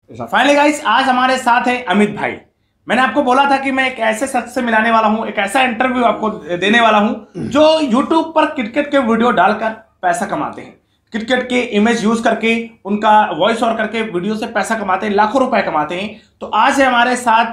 Finally guys, आज हमारे साथ है अमित भाई। मैंने आपको बोला था कि मैं एक ऐसे शख्स से मिलाने वाला हूं, एक ऐसा इंटरव्यू आपको देने वाला हूं जो यूट्यूब पर क्रिकेट के वीडियो डालकर पैसा कमाते हैं। क्रिकेट के इमेज यूज करके, उनका वॉइस ओवर करके वीडियो से पैसा कमाते हैं, लाखों रुपए कमाते हैं। तो आज है हमारे साथ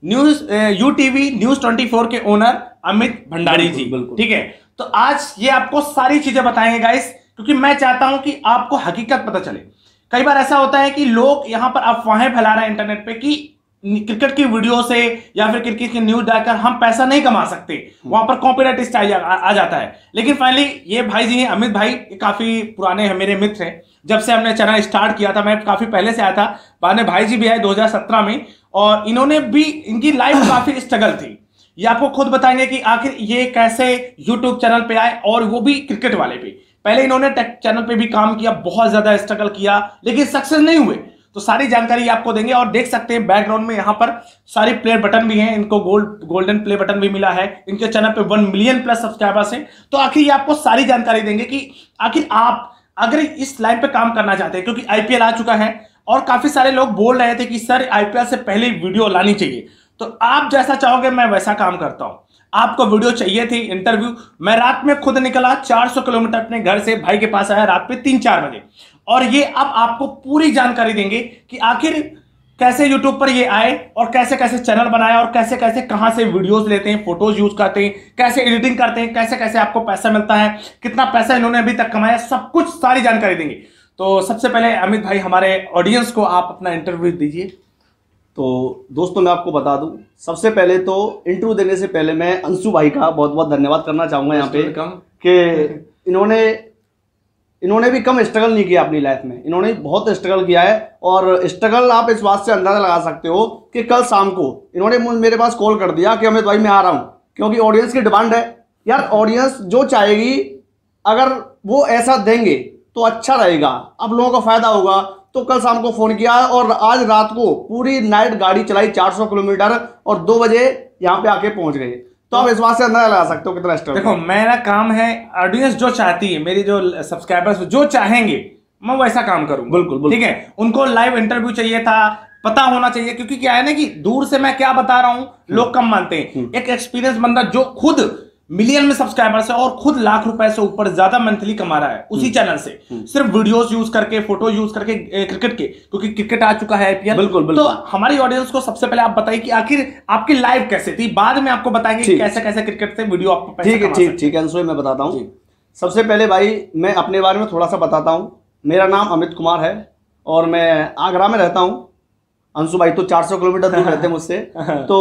यूटीवी न्यूज 24 के ओनर अमित भंडारी जी। ठीक है, तो आज ये आपको सारी चीजें बताएंगे गाइस, क्योंकि मैं चाहता हूं कि आपको हकीकत पता चले। कई बार ऐसा होता है कि लोग यहां पर अफवाहें फैला रहे हैं इंटरनेट पे कि क्रिकेट की वीडियो से या फिर क्रिकेट की न्यूज डालकर हम पैसा नहीं कमा सकते, वहां पर कॉपीराइट स्ट्राइक आ जाता है। लेकिन फाइनली ये भाई जी हैं, अमित भाई, काफी पुराने हैं, मेरे मित्र हैं। जब से हमने चैनल स्टार्ट किया था, मैं काफी पहले से आया था, बाद में भाई जी भी आए 2017 में, और इन्होंने भी, इनकी लाइफ काफी स्ट्रगल थी। ये आपको खुद बताएंगे कि आखिर ये कैसे यूट्यूब चैनल पे आए, और वो भी क्रिकेट वाले पे। पहले इन्होंने टेक चैनल पे भी काम किया, बहुत ज्यादा स्ट्रगल किया, लेकिन सक्सेस नहीं हुए। तो सारी जानकारी आपको देंगे, और देख सकते हैं बैकग्राउंड में यहाँ पर सारी प्ले बटन भी हैं, इनको गोल्डन प्ले बटन भी मिला है। इनके चैनल पे 1 मिलियन प्लस सब्सक्राइबर्स हैं। तो आखिर ये आपको सारी जानकारी देंगे कि आखिर आप अगर इस लाइन पे काम करना चाहते हैं, क्योंकि आईपीएल आ चुका है और काफी सारे लोग बोल रहे थे कि सर आईपीएल से पहले वीडियो लानी चाहिए। तो आप जैसा चाहोगे मैं वैसा काम करता हूं। आपको वीडियो चाहिए थी, इंटरव्यू, मैं रात में खुद निकला 400 किलोमीटर अपने घर से, भाई के पास आया रात में 3-4 बजे। और ये अब आपको पूरी जानकारी देंगे कि आखिर कैसे यूट्यूब पर ये आए, और कैसे कैसे चैनल बनाया, और कैसे कैसे कहां से वीडियोस लेते हैं, फोटोज यूज करते हैं, कैसे एडिटिंग करते हैं, कैसे कैसे आपको पैसा मिलता है, कितना पैसा इन्होंने अभी तक कमाया, सब कुछ सारी जानकारी देंगे। तो सबसे पहले अमित भाई, हमारे ऑडियंस को आप अपना इंटरव्यू दीजिए। तो दोस्तों, मैं आपको बता दूं, सबसे पहले तो इंटरव्यू देने से पहले मैं अंशु भाई का बहुत बहुत धन्यवाद करना चाहूंगा यहाँ पे कि इन्होंने भी कम स्ट्रगल नहीं किया अपनी लाइफ में। इन्होंने बहुत स्ट्रगल किया है, और स्ट्रगल आप इस बात से अंदाजा लगा सकते हो कि कल शाम को इन्होंने मेरे पास कॉल कर दिया कि अमित भाई मैं आ रहा हूँ, क्योंकि ऑडियंस की डिमांड है यार। ऑडियंस जो चाहेगी, अगर वो ऐसा देंगे तो अच्छा रहेगा, अब लोगों का फायदा होगा। तो कल शाम को फोन किया, और आज रात को पूरी नाइट गाड़ी चलाई 400 किलोमीटर, और 2 बजे यहाँ पे आके पहुंच गए। तो आप इस बात से अंदाजा लगा सकते हो कितना स्ट्रगल। देखो, मेरा काम है, ऑडियंस जो चाहती है, मेरी जो सब्सक्राइबर्स जो चाहेंगे मैं वैसा काम करूँ। बिल्कुल, ठीक है। उनको लाइव इंटरव्यू चाहिए था, पता होना चाहिए, क्योंकि क्या है ना कि दूर से मैं क्या बता रहा हूं लोग कम मानते हैं। एक एक्सपीरियंस बंदा जो खुद मिलियन में सब्सक्राइबर्स है और खुद लाख रुपए से ऊपर ज्यादा मंथली कमा रहा है उसी चैनल से, सिर्फ वीडियोस यूज करके, फोटो यूज करके, क्रिकेट के, क्योंकि क्रिकेट आ चुका है आईपीएल। बिल्कुल। तो हमारी ऑडियंस को सबसे पहले आप बताइए कि आखिर आपकी लाइफ कैसे थी, बाद में आपको बताएंगे कि कैसे कैसे क्रिकेट से वीडियो आपको पैसा कमा सकते हैं। ठीक है अंशु, मैं बताता हूँ। सबसे पहले भाई मैं अपने बारे में थोड़ा सा बताता हूँ। मेरा नाम अमित कुमार है, और मैं आगरा में रहता हूँ। अंशु भाई तो 400 किलोमीटर दूर रहते हैं मुझसे। तो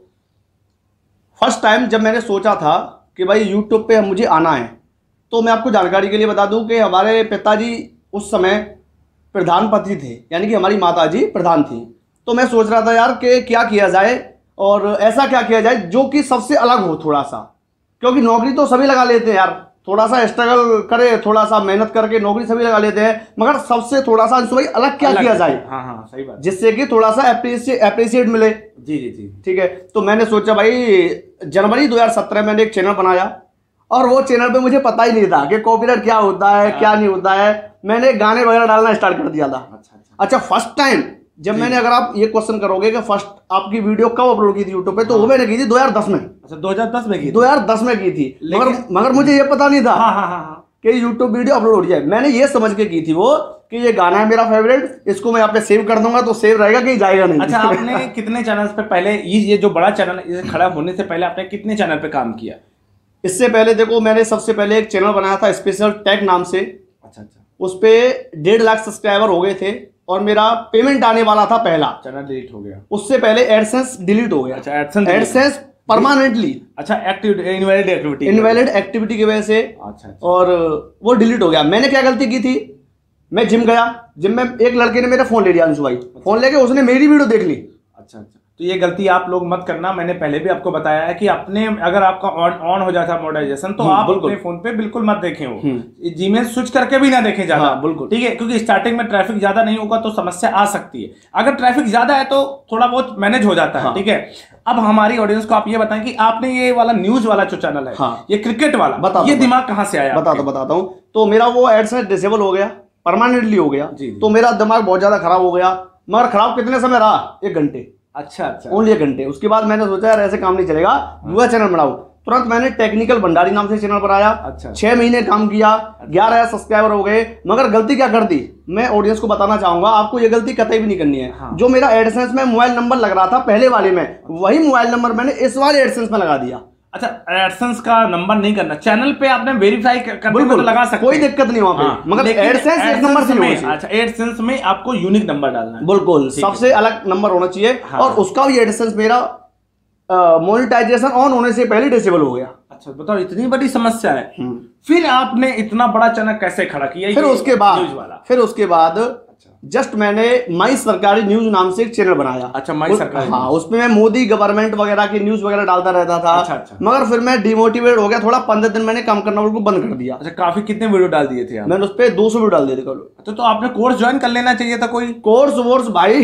फर्स्ट टाइम जब मैंने सोचा था कि भाई यूट्यूब पे मुझे आना है, तो मैं आपको जानकारी के लिए बता दूं कि हमारे पिताजी उस समय प्रधानपति थे, यानी कि हमारी माताजी प्रधान थी। तो मैं सोच रहा था यार कि क्या किया जाए, और ऐसा क्या किया जाए जो कि सबसे अलग हो थोड़ा सा, क्योंकि नौकरी तो सभी लगा लेते हैं यार, थोड़ा सा स्ट्रगल करे, थोड़ा सा मेहनत करके नौकरी सभी लगा लेते हैं, मगर सबसे थोड़ा सा भाई अलग क्या किया जाए। हाँ, सही बात, जिससे कि थोड़ा सा अप्रिशिएट मिले। जी। ठीक है, तो मैंने सोचा भाई जनवरी 2017 में मैंने एक चैनल बनाया, और वो चैनल पे मुझे पता ही नहीं था कि कॉपीराइट क्या होता है, क्या नहीं होता है। मैंने गाने वगैरह डालना स्टार्ट कर दिया था। अच्छा, फर्स्ट टाइम जब मैंने, अगर आप ये क्वेश्चन करोगे कि फर्स्ट आपकी वीडियो कब अपलोड की थी यूट्यूब पे, तो वो मैंने की थी 2010 में। अच्छा, 2010 में की? 2010 में की थी, मगर मुझे ये पता नहीं था कि यूट्यूब वीडियो अपलोड हो जाए। मैंने ये समझ के की थी वो कि ये गाना है मेरा फेवरेट, इसको मैं यहाँ पे सेव कर दूंगा तो सेव रहेगा, कि जाएगा नहीं। अच्छा, आपने कितने चैनल पे पहले, ये जो बड़ा चैनल है खड़ा होने से पहले आपने कितने चैनल पे काम किया? इससे पहले देखो, मैंने सबसे पहले एक चैनल बनाया था स्पेशल टैग नाम से। अच्छा। उस पे 1.5 लाख सब्सक्राइबर हो गए थे, और मेरा पेमेंट आने वाला था। पहला चैनल डिलीट हो गया, उससे पहले एडसेंस डिलीट हो गया। अच्छा, एडसेंस परमानेंटली, अच्छा, इनवैलिड एक्टिविटी की वजह से। अच्छा। और वो डिलीट हो गया। मैंने क्या गलती की थी, मैं जिम गया, जिम में एक लड़के ने मेरा फोन ले लिया, अंशु भाई। फोन लेके उसने मेरी वीडियो देख ली। अच्छा। तो ये गलती आप लोग मत करना। मैंने पहले भी आपको बताया है कि अपने, अगर आपका ऑन हो जाता है मोनेटाइजेशन, तो आप अपने फोन पे बिल्कुल मत देखें, वो जीमेल स्विच करके भी ना देखें ज्यादा। बिल्कुल, ठीक है, क्योंकि स्टार्टिंग में ट्रैफिक ज्यादा नहीं होगा तो समस्या आ सकती है। अगर ट्रैफिक ज्यादा है तो थोड़ा बहुत मैनेज हो जाता है। ठीक है, अब हमारी ऑडियंस को आप ये बताएं कि आपने ये वाला न्यूज वाला जो चैनल है, ये क्रिकेट वाला, ये दिमाग कहाँ से आया? बताता हूँ। तो मेरा वो एडसेंस डिसेबल हो गया, परमानेंटली हो गया। तो मेरा दिमाग बहुत ज्यादा खराब हो गया। मगर खराब कितने समय रहा, 1 घंटे, अच्छा अच्छा, ओनली 1 घंटे। उसके बाद मैंने सोचा यार ऐसे काम नहीं चलेगा, दूसरा चैनल बनाऊं। तुरंत मैंने टेक्निकल भंडारी नाम से चैनल बनाया। अच्छा। 6 महीने काम किया, 11,000 सब्सक्राइबर हो गए। मगर गलती क्या कर दी, मैं ऑडियंस को बताना चाहूंगा, आपको ये गलती कतई भी नहीं करनी है। हाँ। जो मेरा एडसेंस में मोबाइल नंबर लग रहा था पहले वाले में, वही मोबाइल नंबर मैंने इस वाले एडसेंस में लगा दिया। अच्छा, एडसेंस का नंबर नहीं करना, चैनल पे आपने वेरीफाई करने में तो लगा सकते कोई हैं, दिक्कत नहीं वहां पे। हाँ, मगर लेकिन एडसेंस एक नंबर से नहीं होना चाहिए। अच्छा, एडसेंस में आपको यूनिक नंबर डालना है, बिल्कुल सबसे अलग नंबर होना चाहिए। हाँ। और उसका भी एडसेंस मेरा मोनेटाइजेशन ऑन होने से पहले डिसेबल हो गया। अच्छा बताओ, इतनी बड़ी समस्या है। फिर आपने इतना बड़ा चैनल कैसे खड़ा किया? फिर ये उसके बाद जस्ट मैंने माई सरकारी न्यूज नाम से एक चैनल बनाया। अच्छा, माई सरकारी, हाँ, उसमें मैं मोदी गवर्नमेंट वगैरह की न्यूज वगैरह डालता रहता था। अच्छा। मगर फिर मैं डिमोटिवेट हो गया थोड़ा, 15 दिन मैंने काम करना बिल्कुल बंद कर दिया। अच्छा, काफी कितने वीडियो डाल दिए थे आप? मैंने उस पर 200 वीडियो डाल दिए थे कल। तो आपने कोर्स ज्वाइन कर लेना चाहिए था, कोई कोर्स वोर्स भाई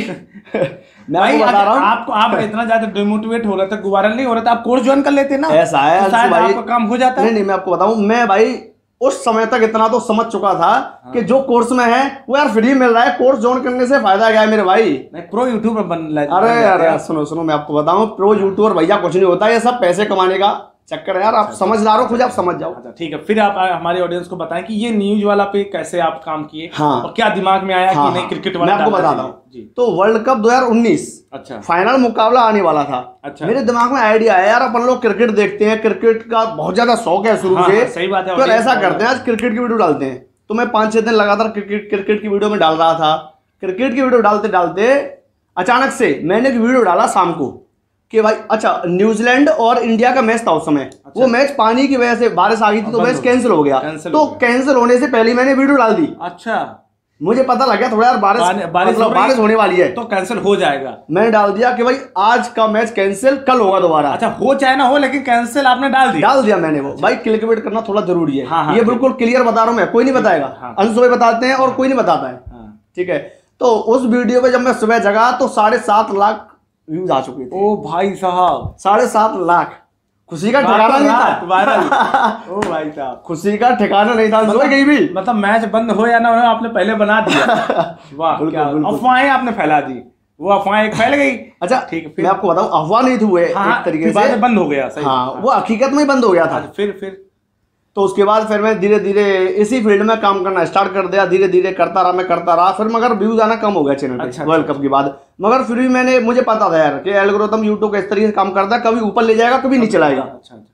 मैं आपको बता रहा हूँ, आपको आप इतना ज्यादा डिमोटिवेट हो रहा था, गुवारल नहीं हो रहा था, आप कोर्स ज्वाइन कर लेते ना, ऐसा है तो शायद भाई, आपका काम हो जाता। नहीं, मैं आपको बताऊं, मैं भाई उस समय तक इतना तो समझ चुका था कि जो कोर्स में है वो यार फ्री मिल रहा है, कोर्स ज्वाइन करने से फायदा क्या है मेरे भाई। नहीं, प्रो यूट्यूबर अरे यार सुनो मैं आपको बताऊं, प्रो यूट्यूबर भैया कुछ नहीं होता, ये सब पैसे कमाने का चक्कर है यार। आप समझदार हो, खुद आप समझ जाओ। अच्छा ठीक है, फिर आप हमारे ऑडियंस को बताएं कि ये न्यूज वाला पे कैसे आप काम किए, हाँ, और क्या दिमाग में आया हाँ, कि नहीं क्रिकेट वाला। मैं आपको बताता हूँ। तो वर्ल्ड कप 2019 अच्छा फाइनल मुकाबला आने वाला था। अच्छा, मेरे दिमाग में आइडिया आया यार, अपन लोग क्रिकेट देखते हैं, क्रिकेट का बहुत ज्यादा शौक है शुरू से। सही बात है। तो ऐसा करते हैं, आज क्रिकेट की वीडियो डालते हैं। तो मैं 5-6 दिन लगातार क्रिकेट की वीडियो में डाल रहा था। क्रिकेट की वीडियो डालते डालते अचानक से मैंने एक वीडियो डाला शाम को कि भाई, अच्छा, न्यूजीलैंड और इंडिया का मैच था उस समय। अच्छा। वो मैच पानी की वजह से बारिश आ गई थी, तो मैच कैंसिल हो गया। तो कैंसिल होने से पहले मैंने वीडियो डाल दी। अच्छा, मुझे पता लग गया थोड़ा यार बारिश होने वाली है, तो कैंसिल हो जाएगा। मैंने डाल दिया कि भाई आज का मैच कैंसिल, कल होगा दोबारा। अच्छा, हो चाहे ना हो, लेकिन कैंसिल आपने डाल दिया मैंने वो। भाई क्लिकबेट करना थोड़ा जरूरी है। हाँ, ये बिल्कुल क्लियर बता रहा हूँ मैं, कोई नहीं बताएगा। अंशु भाई बताते हैं और कोई नहीं बताता है, ठीक है। तो उस वीडियो में जब मैं सुबह जगा तो 7.5 लाख व्यूज आ चुके थे। ओ भाई साहब, 7.5 लाख। खुशी का ठिकाना नहीं था वायरल। ओ भाई साहब, खुशी का ठिकाना नहीं था। कहीं भी मतलब मैच बंद हो या ना हो, आपने पहले बना दिया। वाह, क्या अफवाहें आपने फैला दी, वो अफवाहें फैल गई। अच्छा ठीक है, मैं आपको बताऊं, अफवाह नहीं थी वो, एक तरीके से बंद हो गया। सही, हाँ, वो हकीकत में बंद हो गया था। फिर तो उसके बाद फिर मैं धीरे धीरे इसी फील्ड में काम करना स्टार्ट कर दिया। धीरे धीरे करता रहा फिर, मगर व्यूज आना कम हो गया चैनल पे वर्ल्ड कप के बाद। मगर फिर भी मुझे पता था यार कि एल्गोरिथम यूट्यूब इस तरीके से काम करता है, कभी ऊपर ले जाएगा कभी नीचे लाएगा।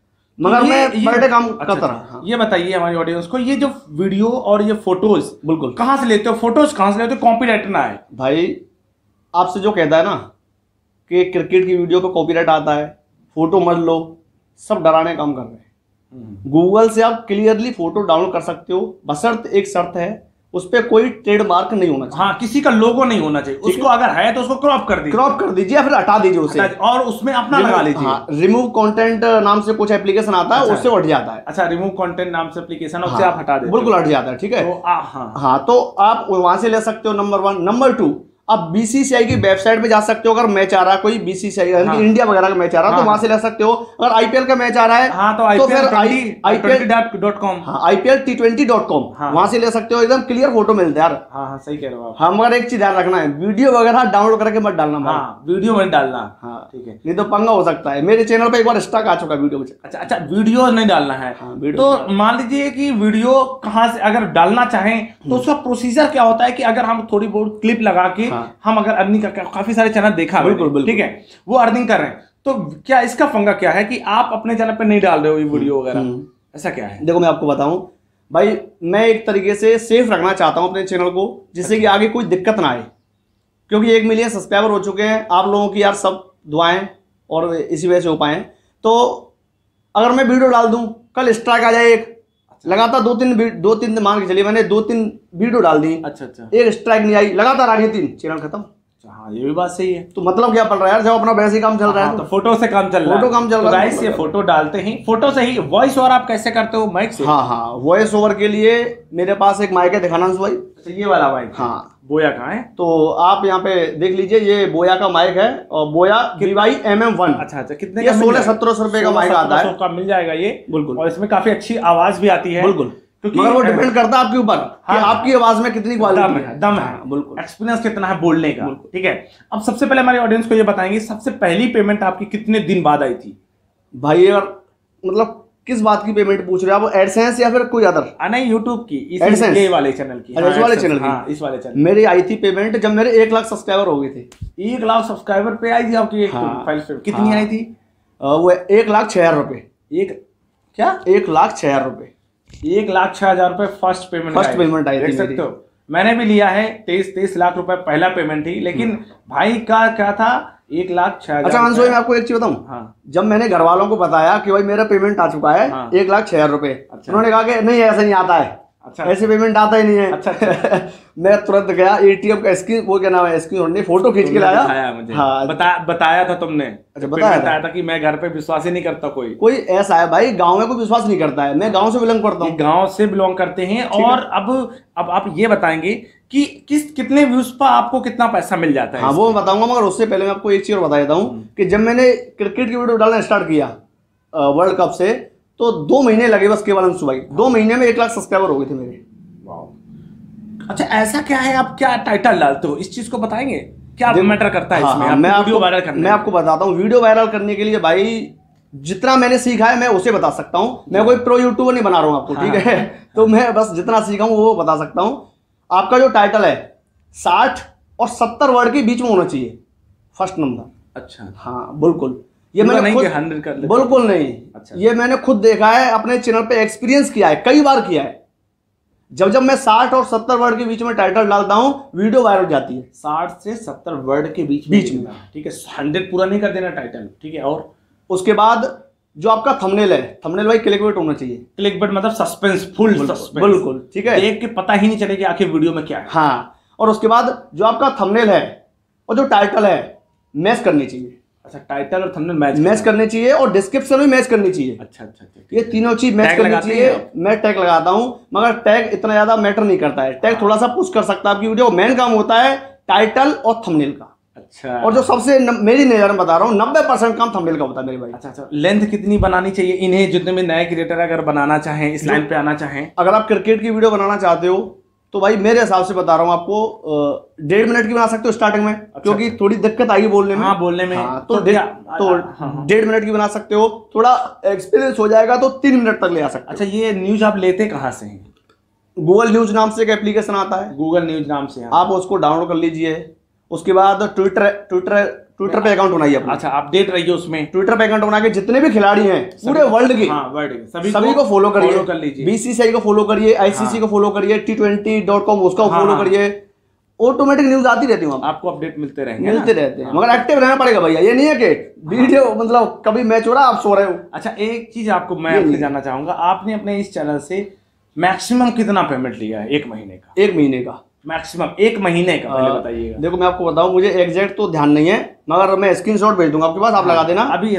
मगर मैं बड़े काम करता रहा। ये बताइए हमारी ऑडियंस को, ये जो वीडियो और ये फोटोज बिल्कुल कहाँ से लेते हो? फोटोज कहाँ से लेते हो? कॉपीराइट ना है भाई। आपसे जो कहता है ना कि क्रिकेट की वीडियो को कॉपीराइट आता है, फोटो मत लो, सब डराने काम कर रहे हैं। गूगल से आप क्लियरली फोटो डाउनलोड कर सकते हो, बशर्ते एक शर्त है, उस पर कोई ट्रेडमार्क नहीं होना चाहिए। हाँ, किसी का लोगो नहीं होना चाहिए। उसको अगर है तो उसको क्रॉप कर दीजिए या फिर हटा दीजिए उसे, और उसमें अपना लगा लीजिए। हाँ, रिमूव कंटेंट नाम से कुछ एप्लीकेशन आता है, उससे हट जाता है। अच्छा, रिमूव कंटेंट नाम से एप्लीकेशन, उससे आप हटा देते, बिल्कुल हट जाता है, ठीक है। हाँ, तो आप वहां से ले सकते हो, नंबर 1। नंबर 2, आप बीसीसीआई की वेबसाइट पे जा सकते हो। अगर मैच आ रहा है कोई बीसीसीआई इंडिया वगैरह का मैच आ रहा है, तो वहां से ले सकते हो। अगर आईपीएल का मैच आ रहा है, तो फिर IPL20.com, IPL20.com वहां से ले सकते हो। एकदम क्लियर फोटो मिलता है यार। हाँ, सही कह रहे हो आप। हाँ, मगर एक चीज ध्यान रखना है, वीडियो वगैरह डाउनलोड करके मत डालना। हाँ, वीडियो मत डालना। हाँ ठीक है, नहीं तो पंगा हो सकता है। मेरे चैनल पे एक बार स्टॉक आ चुका वीडियो में। अच्छा, वीडियो नहीं डालना है। तो मान लीजिए कि वीडियो कहाँ से अगर डालना चाहें तो उसका प्रोसीजर क्या होता है कि अगर हम थोड़ी बहुत क्लिप लगा के हम अगर अर्निंग का, काफी सारे चैनल देखा, बिल्कुल ठीक है, वो अर्निंग कर रहे हैं, तो क्या इसका पंगा क्या है कि आप अपने चैनल पे नहीं डाल रहे हो ये वीडियो वगैरह? ऐसा क्या है? देखो मैं आपको बताऊं भाई, मैं एक तरीके से सेफ रखना चाहता हूं अपने चैनल को, जिससे कि आगे कोई दिक्कत ना आए। क्योंकि 1 मिलियन सब्सक्राइबर हो चुके हैं, आप लोगों की यार सब दुआएं और इसी वजह से हो पाए। तो अगर मैं वीडियो डाल दूं, कल स्ट्राइक आ जाए, एक लगातार 2-3 दिन मान के चलिए, मैंने 2-3 वीडियो डाल दी, अच्छा, एक स्ट्राइक नहीं आई, लगातार आ गई 3, चैनल खत्म। हाँ, ये भी बात सही है। तो मतलब क्या पड़ रहा है यार, जब अपना वैसे ही काम चल रहा है। तो फोटो से काम चल रहा है। गाइस, ये फोटो डालते ही, फोटो से ही वॉइस ओवर आप कैसे करते हो? माइक से? हाँ, वॉइस ओवर के लिए मेरे पास एक माइक है, दिखाना भाई। ये वाला माइक? हाँ, बोया का है। तो आप यहाँ पे देख लीजिए, ये बोया का माइक है, और बोया BY-MM1। अच्छा, कितने का? 1600-1700 रुपए का माइक आता है, का मिल जाएगा ये, बिल्कुल। और इसमें काफी अच्छी आवाज भी आती है, बिल्कुल। मगर वो डिपेंड करता है आपके ऊपर कि आपकी आवाज में कितनी क्वालिटी है, दम है, बिल्कुल, एक्सपीरियंस कितना है बोलने का। ठीक है, अब सबसे पहले हमारे ऑडियंस को ये बताएंगे सबसे पहली पेमेंट आपकी कितने दिन बाद आई थी? भाई अगर मतलब किस बात की पेमेंट पूछ रहे हो आप, एडसेंस या फिर कोई अदर? नहीं, यूट्यूब की, एडसेंस ये वाले चैनल की। इस वाले चैनल की, इस वाले चैनल। मेरी आई थी पेमेंट जब मेरे 1 लाख सब्सक्राइबर हो गए थे। 1 लाख सब्सक्राइबर पे आई थी आपकी एक फाइल पे? कितनी आई थी? वो 1,06,000 रुपए। क्या? 1,06,000 रुपए। 1,06,000 रुपए फर्स्ट पेमेंट आई थी। देख सकते हो, मैंने भी लिया है 23 लाख रुपए पहला पेमेंट ही, लेकिन भाई का क्या था 1,06,000। अच्छा अंशु भाई, मैं आपको एक चीज बताऊं। हाँ। जब मैंने घर वालों को बताया कि भाई मेरा पेमेंट आ चुका है 1,06,000 रुपए, उन्होंने कहा कि नहीं ऐसा नहीं आता है। अच्छा, ऐसे पेमेंट आता ही नहीं है। अच्छा। मैं तुरंत गया एटीएम का स्क्रीन, वो क्या नाम है, स्क्रीन फोटो खींच के लाया मुझे। हाँ, बताया था तुमने। अच्छा, बताया था कि मैं घर पे विश्वास ही नहीं करता कोई ऐसा है भाई, गांव में कोई विश्वास नहीं करता है। मैं गांव से बिलोंग करता हूँ, गांव से बिलोंग करते हैं। और अब आप ये बताएंगे कि कितने व्यूज पर आपको कितना पैसा मिल जाता है? हाँ, वो बताऊंगा, मगर उससे पहले मैं आपको एक चीज और बता देता हूँ कि जब मैंने क्रिकेट की वीडियो डालना स्टार्ट किया वर्ल्ड कप से, तो 2 महीने लगे बस केवल अंशु भाई। 2 महीने में 1 लाख सब्सक्राइबर हो गए थे मेरे। अच्छा, ऐसा क्या है, आप क्या टाइटल डालते हो, इस चीज को बताएंगे? क्या मैटर करता है इसमें? वीडियो वायरल करने, मैं आपको बताता हूँ। वीडियो वायरल करने के लिए भाई जितना मैंने सीखा है मैं उसे बता सकता हूँ। मैं कोई प्रो यूट्यूबर नहीं बना रहा हूँ आपको, ठीक है? तो मैं बस जितना सीखा हूँ वो बता सकता हूँ। आपका जो टाइटल है 60 और 70 वर्ड के बीच में होना चाहिए, फर्स्ट नंबर। अच्छा, हाँ बिल्कुल, ये मैंने खुद 100 कर ले, बिल्कुल नहीं। अच्छा, ये मैंने खुद देखा है, अपने चैनल पे एक्सपीरियंस किया है, कई बार किया है। जब मैं 60 और 70 वर्ड के बीच में टाइटल डालता हूँ, वीडियो वायरल हो जाती है। 60 से 70 वर्ड के बीच में, ठीक है? 100 पूरा नहीं कर देना टाइटल, ठीक है? और उसके बाद जो आपका थंबनेल है, थंबनेल भाई क्लिकबेट होना चाहिए। क्लिकबेट मतलब सस्पेंस, फुल सस्पेंस, बिल्कुल, ठीक है? देख के पता ही नहीं चलेगा आखिर वीडियो में क्या है। हाँ, और उसके बाद जो आपका थंबनेल है और जो टाइटल है मैच करनी चाहिए। अच्छा, टाइटल और थंबनेल मैच करनी चाहिए, और डिस्क्रिप्शन भी मैच करनी चाहिए। अच्छा, ये तीनों चीज मैच करनी चाहिए। मैं टैग लगाता हूँ, मगर टैग इतना ज्यादा मैटर नहीं करता है। टैग थोड़ा सा पुश कर सकता है आपकी वीडियो। मेन काम होता है टाइटल और थंबनेल का। अच्छा, और जो सबसे मेरी नजर में बता रहा हूँ 90% काम थंबनेल का होता है मेरे भाई। अच्छा, लेंथ कितनी बनानी चाहिए इन्हें, जितने भी नए क्रिएटर अगर बनाना चाहें, इस लाइन पे आना चाहें? अगर आप क्रिकेट की वीडियो बनाना चाहते हो तो भाई मेरे हिसाब से बता रहा हूँ आपको 1.5 मिनट की बना सकते हो स्टार्टिंग में। क्योंकि थोड़ी दिक्कत आएगी बोलने में। हाँ, बोलने में। तो 1.5 मिनट की बना सकते हो, थोड़ा एक्सपीरियंस हो जाएगा तो 3 मिनट तक ले आ सकते हो। अच्छा, ये न्यूज आप लेते कहाँ से हैं? गूगल न्यूज नाम से एक एप्लीकेशन आता है, गूगल न्यूज नाम से आप उसको डाउनलोड कर लीजिए। उसके बाद ट्विटर पे अकाउंट बनाइए अपना। अच्छा, अपडेट रहिए उसमें। ट्विटर पे अकाउंट बना के जितने भी खिलाड़ी हैं पूरे वर्ल्ड के, सभी को फॉलो करिए। बीसीसीआई को फॉलो करिए, आईसीसी को फॉलो करिए, T20.com उसका फॉलो करिए। ऑटोमेटिक न्यूज आती रहती है, आपको अपडेट मिलते रहेंगे, मगर एक्टिव रहना पड़ेगा भैया। ये नहीं है कि वीडियो मतलब कभी मैच हो रहा आप सो रहे हो। अच्छा, एक चीज आपको मैं आपसे जानना चाहूंगा, आपने अपने इस चैनल से मैक्सिमम कितना पेमेंट लिया है 1 महीने का? 1 महीने का मैक्सिमम 1 महीने का पहले बताइएगा। देखो मैं आपको बताऊं, मुझे एग्जैक्ट तो ध्यान नहीं है, मगर मैं स्क्रीनशॉट भेज दूंगा आपके पास, आप लगा देना। अभी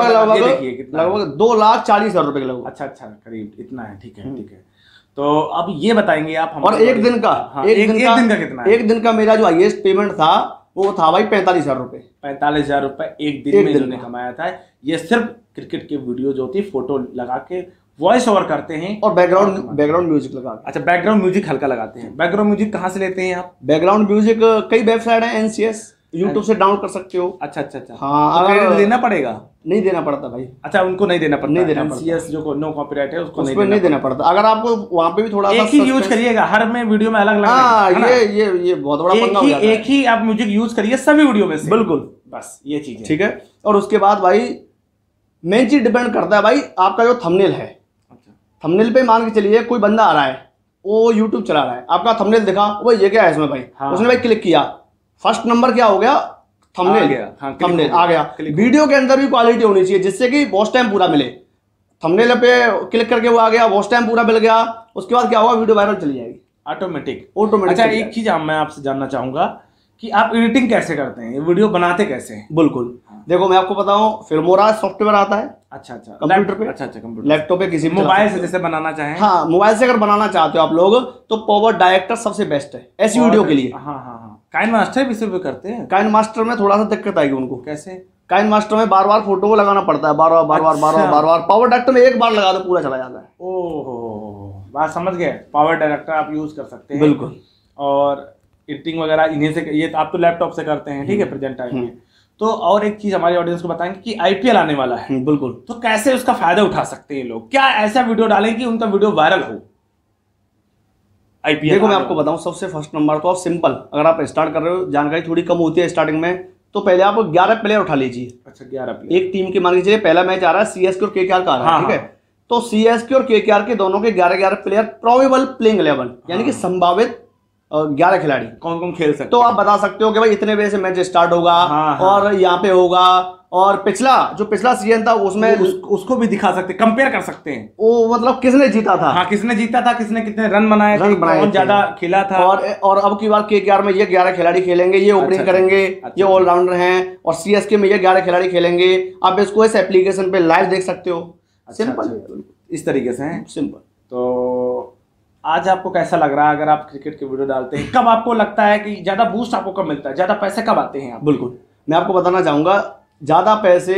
लगभग 2,40,000 रुपए के लगभग। अच्छा, करीब इतना है, ठीक है, ठीक है। तो अब ये बताएंगे आप और एक दिन का, एक दिन का कितना है? एक दिन का मेरा जो हाईएस्ट पेमेंट था वो था भाई 45,000 रुपए। 45,000 रुपए एक दिन में इन्होंने कमाया था। ये सिर्फ क्रिकेट के वीडियो जो होती है, फोटो लगा के वॉइस ओवर करते हैं और बैकग्राउंड म्यूजिक लगा। अच्छा, बैकग्राउंड म्यूजिक हल्का लगाते हैं। बैकग्राउंड म्यूजिक कहाँ से लेते हैं आप? बैकग्राउंड म्यूजिक कई वेबसाइट है, NCS, यूट्यूब से डाउनलोड कर सकते हो। अच्छा, हाँ, क्रेडिट देना पड़ेगा? नहीं देना पड़ता भाई। अच्छा, उनको नहीं देना पड़ता? नहीं देना पड़ता। NCS जो नो कॉपीराइट है उसको नहीं देना पड़ता। अगर आपको वहाँ पे भी थोड़ा एक ही यूज करिएगा, हर में वीडियो में अलग अलग। हाँ, ये बहुत बड़ा पंगा हो जाता है। एक ही आप म्यूजिक यूज करिए सभी वीडियो में से। बिल्कुल, बस ये चीज है, ठीक है। और उसके बाद भाई मेन चीज डिपेंड करता है भाई आपका जो थंबनेल है। थंबनेल पे मान के चलिए कोई बंदा आ रहा है, वो यूट्यूब चला रहा है, आपका थंबनेल देखा, वो ये क्या है इसमें भाई, उसने भाई क्लिक किया, फर्स्ट नंबर क्या हो गया? थंबनेल आ गया। वीडियो के अंदर भी क्वालिटी होनी चाहिए जिससे कि वॉच टाइम पूरा मिले। थंबनेल पे क्लिक करके वो आ गया, वॉच टाइम पूरा मिल गया, उसके बाद क्या होगा? वीडियो वायरल चली जाएगी ऑटोमेटिक। अच्छा, एक चीज मैं आपसे जानना चाहूंगा कि आप एडिटिंग कैसे करते हैं, वीडियो बनाते कैसे हैं? बिल्कुल, देखो मैं आपको बताऊं, फिल्मोरा सॉफ्टवेयर आता है। अच्छा, कंप्यूटर पे। अच्छा, कंप्यूटर, लैपटॉप पे, किसी मोबाइल से जैसे बनाना चाहें। हाँ, मोबाइल से अगर बनाना चाहते हो आप लोग तो पावर डायरेक्टर सबसे बेस्ट है ऐसी वीडियो के लिए। हाँ, काइन मास्टर भी इसे करते हैं। काइन मास्टर में थोड़ा सा दिक्कत आएगी उनको। कैसे? काइन मास्टर में बार बार फोटो लगाना पड़ता है, बार बार। पावर डायरेक्टर में एक बार लगा दो पूरा चला जाता है। ओहो, बात समझ गए। पावर डायरेक्टर आप यूज कर सकते हैं बिल्कुल। और एडिटिंग वगैरह इन्हीं से, ये आप तो लैपटॉप से करते हैं, ठीक है, प्रेजेंट टाइम में। तो और एक चीज हमारे ऑडियंस को बताएंगे कि आईपीएल आने वाला है, बिल्कुल, तो कैसे उसका फायदा उठा सकते हैं लोग, क्या ऐसा वीडियो डालें कि उनका वीडियो वायरल हो आईपीएल। देखो मैं आपको बताऊं, सबसे फर्स्ट नंबर तो आप सिंपल, अगर आप स्टार्ट कर रहे हो, जानकारी थोड़ी कम होती है स्टार्टिंग में, तो पहले आप 11 प्लेयर उठा लीजिए। अच्छा 11 प्लेयर एक टीम के, मान के चलिए पहला मैच आ रहा है सीएसके और केकेआर का आ रहा है, हाँ, ठीक है, तो सीएसके और केकेआर के दोनों के 11 प्लेयर, प्रोबेबल प्लेइंग 11 यानी कि संभावित 11 खिलाड़ी कौन कौन खेल सकते तो आप बता सकते हो कि भाई इतने बजे से मैच स्टार्ट होगा, हाँ, हाँ। और यहाँ पे होगा, और पिछला सीजन था उसमें उसको भी दिखा सकते, कंपेयर कर सकते हैं, वो मतलब किसने जीता था, हाँ किसने जीता था, किसने कितने रन बनाए थे, कौन ज्यादा खेला था, और अब की बार केकेआर में ये 11 खिलाड़ी खेलेंगे, ये ओपनिंग करेंगे, ये ऑलराउंडर हैं, और सीएसके में ये 11 खिलाड़ी खेलेंगे। आप इसको इस एप्लीकेशन पे लाइव देख सकते हो। सिंपल, इस तरीके से है सिंपल। तो आज आपको कैसा लग रहा है अगर आप क्रिकेट के वीडियो डालते हैं? कब आपको लगता है कि ज्यादा बूस्ट आपको कब मिलता है, ज्यादा पैसे कब आते हैं आप? बिल्कुल, मैं आपको बताना चाहूंगा, ज्यादा पैसे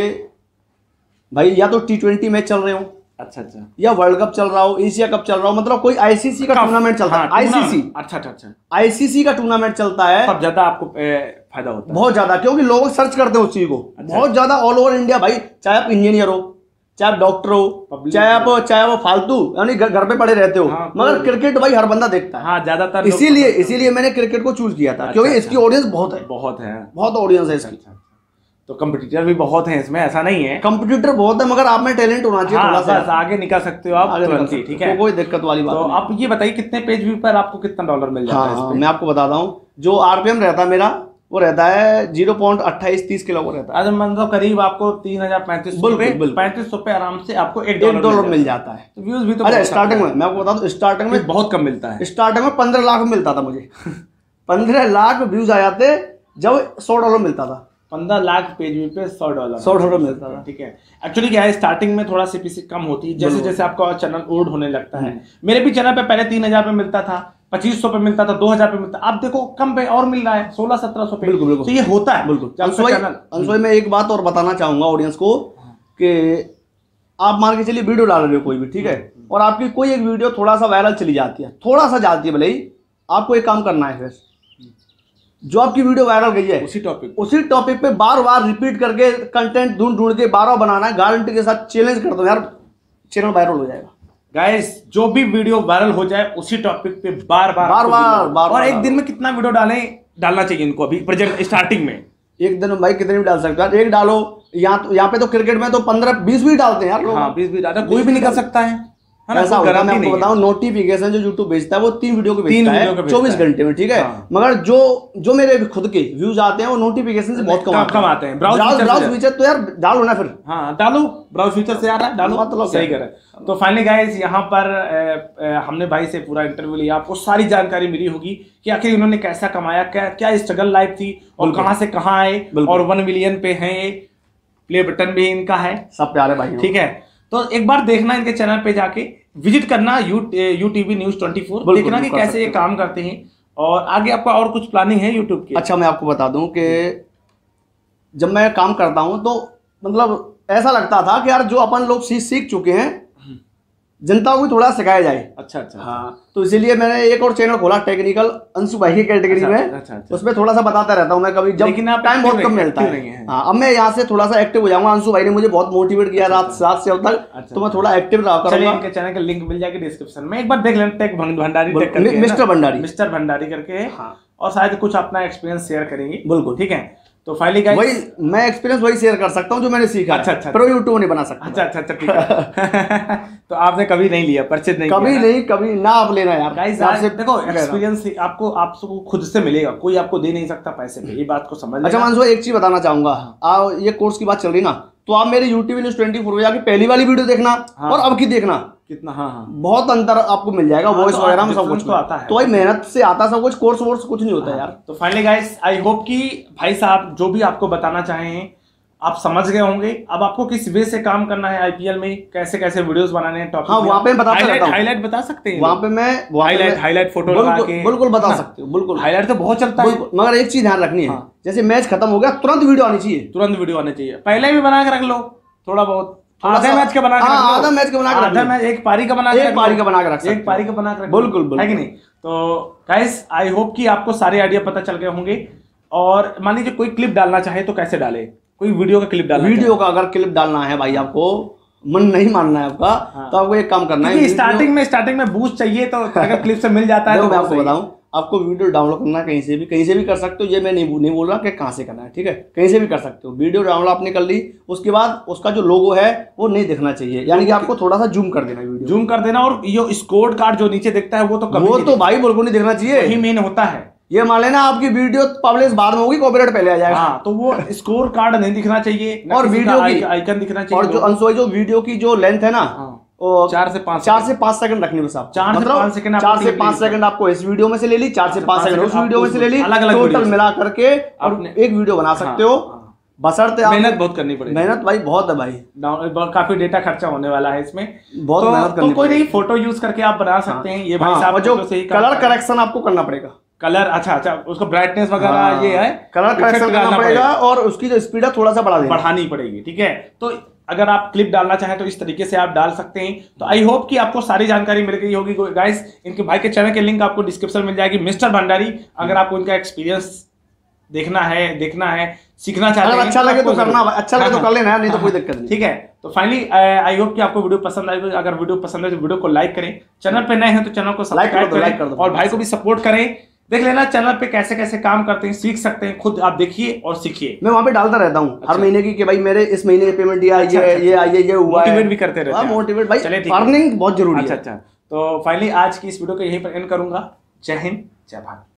भाई या तो T20 मैच चल रहे हो, अच्छा अच्छा, या वर्ल्ड कप चल रहा हो, एशिया कप चल रहा हो, मतलब कोई आईसीसी का टूर्नामेंट चलता है, आईसीसी, अच्छा अच्छा, आईसीसी का टूर्नामेंट चलता है, तब ज्यादा आपको फायदा होता है, बहुत ज्यादा, क्योंकि लोग सर्च करते हैं उस चीज को बहुत ज्यादा ऑल ओवर इंडिया भाई, चाहे आप इंजीनियर हो, चाहे आप डॉक्टर हो, चाहे आप फालतू यानी घर पे पड़े रहते हो, मगर क्रिकेट भाई हर बंदा देखता है। हाँ ज्यादातर, इसीलिए मैंने क्रिकेट को चूज किया था, क्योंकि इसकी ऑडियंस बहुत है, बहुत ऑडियंस है इसकी। तो कंपटीटर भी बहुत हैं इसमें, ऐसा नहीं है, कंपटीटर बहुत है, मगर आप में टैलेंट होना चाहिए, थोड़ा सा आगे निकल सकते हो आप तुरंत, ठीक है, कोई दिक्कत वाली बात तो नहीं। आप ये बताइए कितने पेज व्यू पर आपको कितना डॉलर मिल जाता है? हाँ, मैं आपको बताता हूँ, जो आरपीएम रहता है मेरा, वो रहता है 0.28-30 किलो को रहता है, मतलब करीब आपको 3000-3500 पे आराम से आपको $1 मिल जाता है। तो व्यूज भी तो अच्छा, स्टार्टिंग में मैं आपको बता दूं, स्टार्टिंग में बहुत कम मिलता है, स्टार्टिंग में 15 लाख मिलता था मुझे 15 लाख व्यूज आ जाते जब $100 मिलता था। 15 लाख पेज व्यू पे $100 मिलता था, ठीक है। एक्चुअली क्या है, स्टार्टिंग में थोड़ा सीपीसी कम होती है, जैसे जैसे आपका चैनल ओड होने लगता है। मेरे भी चैनल पे पहले 3000 पे मिलता था, 2500 पे मिलता था, 2000 पे मिलता, अब देखो कम पे और मिल रहा है 1600-1700 पे। बिल्कुल, तो ये होता है। बिल्कुल। अंशुभाई मैं एक बात और बताना चाहूंगा ऑडियंस को कि आप मान के चलिए वीडियो डाल रहे हो कोई भी, ठीक है, और आपकी कोई एक वीडियो थोड़ा सा वायरल चली जाती है, थोड़ा सा जाती है भले ही, आपको एक काम करना है, फिर जो आपकी वीडियो वायरल गई है उसी टॉपिक पे बार बार रिपीट करके कंटेंट ढूंढ के बार बार बनाना है, गारंटी के साथ चैलेंज कर दो यार, चैनल वायरल हो जाएगा। गाइस जो भी वीडियो वायरल हो जाए उसी टॉपिक पे बार बार और एक दिन में कितना वीडियो डालना चाहिए इनको अभी प्रेजेंट स्टार्टिंग में? एक दिन में भाई कितने भी डाल सकते हैं, एक डालो, यहाँ पे तो क्रिकेट में तो 15-20 भी डालते हैं यार लोग। हाँ 20 भी डालते, कोई भी निकल सकता है, ऐसा होता है। मैं आपको बताऊं, नोटिफिकेशन जो YouTube भेजता है वो 3 वीडियो के भेजता है 24 घंटे में, ठीक है, मगर जो मेरे खुद के व्यूज आते हैं वो नोटिफिकेशन से बहुत कम आते हैं। ब्राउज फीचर तो यार डालो ना, फिर हाँ डालो, ब्राउज फीचर से आ रहा है, डालो, मतलब सही कर रहा है। तो फाइनली गाइस यहाँ पर हमने भाई से पूरा इंटरव्यू लिया, आपको सारी जानकारी मिली होगी कि आखिर उन्होंने कैसा कमाया, क्या स्ट्रगल लाइफ थी और कहाँ से कहाँ आए, और 1 मिलियन पे है, प्ले बटन भी इनका है, सब प्यारे भाई, ठीक है। तो एक बार देखना इनके चैनल पे जाके, विजिट करना यूटीवी न्यूज़ 24, देखना कि कैसे ये काम करते हैं, और आगे आपका और कुछ प्लानिंग है यूट्यूब की? अच्छा, मैं आपको बता दूं कि जब मैं काम करता हूं तो मतलब ऐसा लगता था कि यार जो अपन लोग सीख चुके हैं, जनता को भी थोड़ा सिखाया जाए। अच्छा, हाँ, तो इसीलिए मैंने एक और चैनल खोला, टेक्निकल अंशु भाई की कैटेगरी में। उसमें थोड़ा सा बताता रहता हूँ मैं, कभी जब टाइम बहुत कम मिलता है। हाँ, अब मैं यहाँ से थोड़ा सा एक्टिव हो जाऊंगा। अंशु भाई ने मुझे बहुत मोटिवेट किया रात से अब तक, तो मैं थोड़ा एक्टिव रहा करूंगा। इनके चैनल का लिंक मिल जाएगा डिस्क्रिप्शन में, एक बार देख लेना, टेक भंडारी, मिस्टर भंडारी करके, और शायद कुछ अपना एक्सपीरियंस शेयर करेंगे। बिल्कुल, ठीक है। तो फाइनली गाइस वही मैं एक्सपीरियंस वही शेयर कर सकता हूँ जो मैंने सीखा। अच्छा, प्रो यूट्यूब नहीं बना सकता। अच्छा, ठीक है। तो आपने कभी नहीं लिया, परचेज नहीं कभी ना आप लेना यार। गाइस देखो, एक्सपीरियंस आपको खुद से मिलेगा, कोई आपको दे नहीं सकता पैसे पे, ये बात को समझ। अच्छा मानसो, एक चीज बताना चाहूंगा, ये कोर्स की बात चल रही ना, तो आप मेरे यूट्यूब न्यूज़ 24 पे जाके पहली वाली वीडियो देखना और अब की देखना, कितना बहुत अंतर आपको मिल जाएगा। वॉइस वगैरह में सब कुछ तो आता है, तो भाई मेहनत से आता सब कुछ, कोर्स वोर्स कुछ नहीं होता यार। तो फाइनली गाइस, आई होप कि भाई साहब जो भी आपको बताना चाहे आप समझ गए होंगे। अब आपको किस वे से काम करना है आईपीएल में, कैसे कैसे वीडियोस बनाने हैं, टॉपिक वहाँ पे हाईलाइट बता सकते हैं, वहाँ पे मैं हाईलाइट फोटो लगा के बिल्कुल बता सकते हो। बिल्कुल, हाईलाइट तो बहुत चलता है, मगर एक चीज ध्यान रखनी है, जैसे मैच खत्म हो गया तुरंत वीडियो आनी चाहिए, पहले भी बना के रख लो थोड़ा बहुत, आधा मैच का बना के हाँ, आधा मैच का बना के आधा मैच, एक पारी का बना के एक पारी का बना के रख सकते एक पारी का बना के बिल्कुल है कि नहीं। तो गाइस आई होप कि आपको सारे आइडिया पता चल गए होंगे। और मान लीजिए कोई क्लिप डालना चाहे तो कैसे डाले, कोई वीडियो का क्लिप डालना, वीडियो का अगर क्लिप डालना है भाई, आपको मन नहीं मानना है आपका, तो आपको एक काम करना है, स्टार्टिंग में बूस्ट चाहिए, तो अगर क्लिप से मिल जाता है तो मैं आपको बताऊं, आपको वीडियो डाउनलोड करना कहीं से भी कर सकते हो। ये मैं नहीं बोल रहा कि कहाँ से करना है, ठीक है, कहीं से भी कर सकते हो। वीडियो डाउनलोड आपने कर ली, उसके बाद उसका जो लोगो है वो नहीं दिखना चाहिए, यानी कि आपको थोड़ा सा जूम कर देना, वीडियो जूम कर देना। और ये स्कोर कार्ड जो नीचे दिखता है वो तो भाई बिल्कुल नहीं दिखना चाहिए, वही मेन होता है। ये मान लेना आपकी वीडियो पब्लिश बाद में होगी, कॉपीराइट पहले आ जाएगा। हाँ, तो वो स्कोर कार्ड नहीं दिखना चाहिए और वीडियो की आइकन दिखना चाहिए। और जो अंशु जो वीडियो की जो लेंथ है ना, 4 से 5 सेकंड रखनी बस आप, 4 से 5 सेकंड आपको इस वीडियो में से ले ली, 4 से 5 सेकंड उस वीडियो में से ले ली, टोटल मिला करके और एक वीडियो बना सकते हो। बशर्ते मेहनत बहुत करनी पड़ेगी, मेहनत भाई बहुत है भाई, काफी डेटा खर्चा होने वाला है इसमें, बहुत मेहनत करनी। तो कोई नहीं, फोटो यूज करके आप बना सकते हैं। ये भाई साहब जो कलर करेक्शन आपको करना पड़ेगा, कलर अच्छा उसको ब्राइटनेस वगैरह ये है, कलर करेक्शन करना पड़ेगा और उसकी जो स्पीड है थोड़ा सा बढ़ानी पड़ेगी, ठीक है। तो अगर आप क्लिप डालना चाहें तो इस तरीके से आप डाल सकते हैं। तो आई होप कि आपको सारी जानकारी मिल गई होगी गाइस। इनके भाई के चैनल के लिंक आपको डिस्क्रिप्शन मिल जाएगी, मिस्टर भंडारी। अगर आपको इनका एक्सपीरियंस देखना है, सीखना चाहते हैं, अच्छा लगे तो करना, अच्छा लगे तो कर लेना, नहीं तो कोई दिक्कत नहीं, ठीक है। तो फाइनली आई होप कि आपको वीडियो पसंद आएगी। अगर वीडियो पसंद है तो वीडियो को लाइक करें, चैनल पे नए हैं तो चैनल को सब्सक्राइब करें और भाई को भी सपोर्ट करें। देख लेना चैनल पे कैसे कैसे काम करते हैं, सीख सकते हैं, खुद आप देखिए और सीखिए। मैं वहां पे डालता रहता हूँ हर महीने की कि भाई मेरे इस महीने की पेमेंट ये आई है, ये हुआ है, मोटिवेट भी करते रहते हैं। मोटिवेट भाई, अर्निंग बहुत जरूरी है। अच्छा, तो फाइनली आज की इस वीडियो को यहीं पर एंड करूंगा। जय हिंद, जय भारत।